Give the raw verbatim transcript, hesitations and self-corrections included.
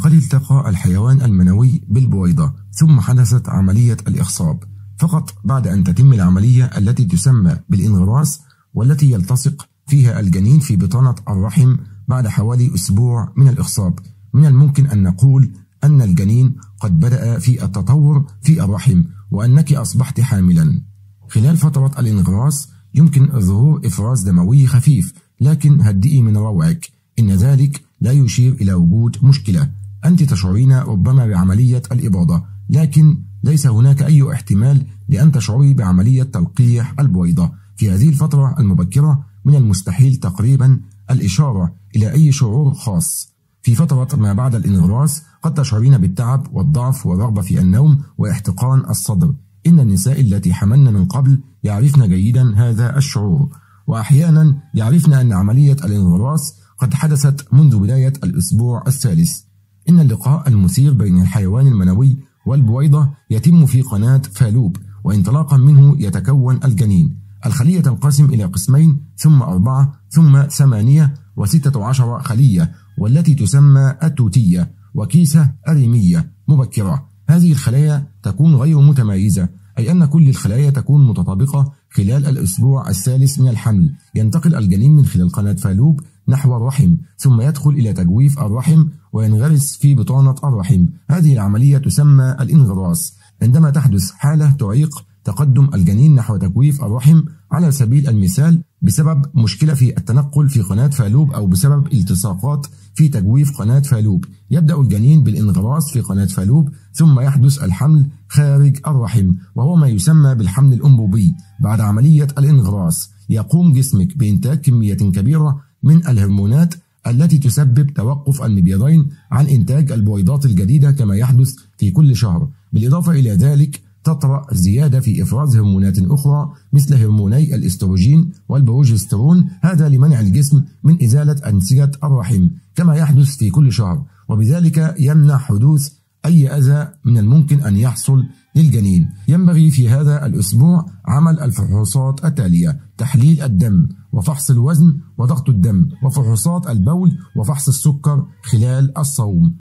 لقد التقى الحيوان المنوي بالبويضة ثم حدثت عملية الإخصاب فقط بعد أن تتم العملية التي تسمى بالانغراس، والتي يلتصق فيها الجنين في بطانة الرحم بعد حوالي أسبوع من الإخصاب. من الممكن أن نقول أن الجنين قد بدأ في التطور في الرحم وأنك أصبحت حاملا. خلال فترة الانغراس يمكن ظهور إفراز دموي خفيف، لكن هدئي من روعك، إن ذلك لا يشير إلى وجود مشكلة. أنت تشعرين ربما بعملية الإباضة، لكن ليس هناك أي احتمال لأن تشعري بعملية تلقيح البويضة. في هذه الفترة المبكرة من المستحيل تقريبا الإشارة إلى أي شعور خاص. في فترة ما بعد الانغراس قد تشعرين بالتعب والضعف والرغبة في النوم واحتقان الصدر. إن النساء التي حملن من قبل يعرفن جيدا هذا الشعور، وأحيانا يعرفن أن عملية الانغراس قد حدثت منذ بداية الأسبوع الثالث. إن اللقاء المثير بين الحيوان المنوي والبويضة يتم في قناة فالوب، وانطلاقا منه يتكون الجنين. الخلية تنقسم إلى قسمين ثم أربعة ثم ثمانية وستة عشر خلية، والتي تسمى التوتية وكيسة أريمية مبكرة. هذه الخلايا تكون غير متمايزة، أي أن كل الخلايا تكون متطابقة. خلال الأسبوع الثالث من الحمل ينتقل الجنين من خلال قناة فالوب نحو الرحم، ثم يدخل إلى تجويف الرحم وينغرس في بطانة الرحم. هذه العملية تسمى الانغراس. عندما تحدث حالة تعيق تقدم الجنين نحو تجويف الرحم، على سبيل المثال بسبب مشكلة في التنقل في قناة فالوب أو بسبب التصاقات في تجويف قناة فالوب، يبدأ الجنين بالانغراس في قناة فالوب، ثم يحدث الحمل خارج الرحم، وهو ما يسمى بالحمل الأنبوبي. بعد عملية الانغراس يقوم جسمك بإنتاج كمية كبيرة من الهرمونات التي تسبب توقف المبيضين عن إنتاج البويضات الجديدة كما يحدث في كل شهر. بالإضافة إلى ذلك تطرأ زيادة في إفراز هرمونات أخرى مثل هرموني الإستروجين والبروجسترون، هذا لمنع الجسم من إزالة أنسجة الرحم كما يحدث في كل شهر، وبذلك يمنع حدوث أي أذى من الممكن أن يحصل للجنين. ينبغي في هذا الأسبوع عمل الفحوصات التالية: تحليل الدم وفحص الوزن وضغط الدم وفحوصات البول وفحص السكر خلال الصوم.